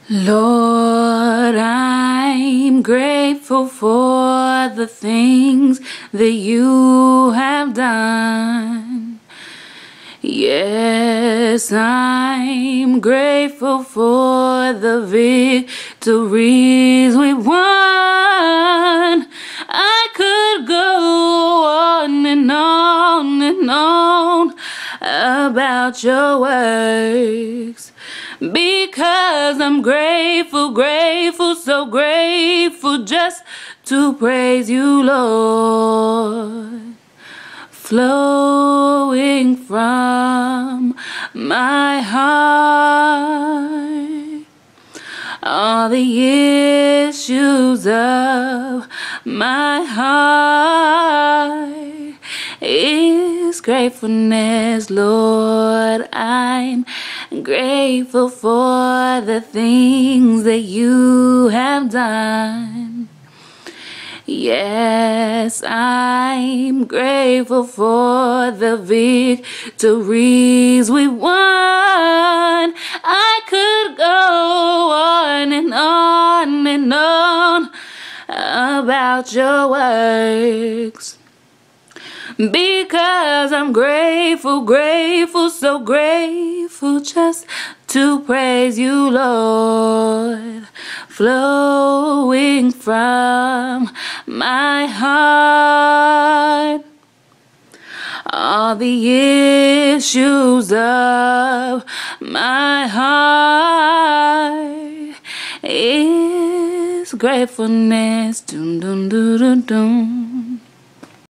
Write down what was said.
Lord, I'm grateful for the things that you have done. Yes, I'm grateful for the victories we won. I could go on and on and on about your works, because I'm grateful, grateful, so grateful just to praise you, Lord. Flowing from my heart are the issues of my heart is gratefulness, Lord. I'm grateful for the things that you have done. Yes, I'm grateful for the victories we won. I could go on and on and on about your works, because I'm grateful, grateful, so grateful just to praise you, Lord. Flowing from my heart are the issues of my heart is gratefulness. Dun, dun, dun, dun, dun.